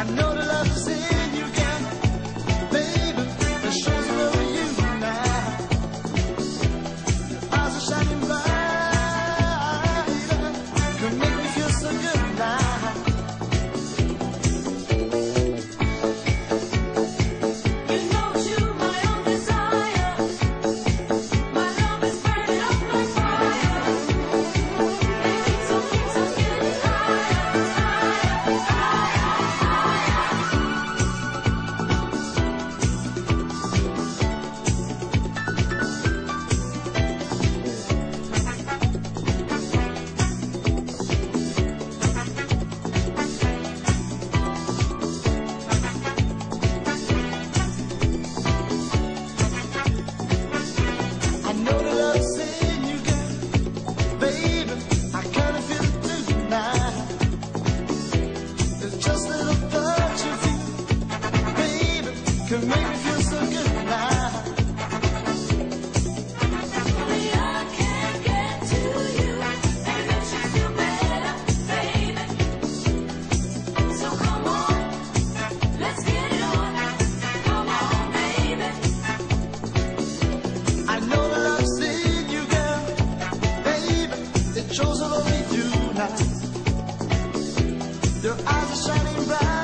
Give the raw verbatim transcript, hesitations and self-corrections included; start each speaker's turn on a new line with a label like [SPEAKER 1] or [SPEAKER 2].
[SPEAKER 1] know the love is in you, girl. Baby, the show's all over you now. Your eyes are shining bright, can make me feel so good now. Can make me feel so good now. Only I can get to you and makes you feel better, baby. So come on, let's get it on. Come on, baby. I know the love's in you, girl. Baby, it shows all over you now. Your eyes are shining bright.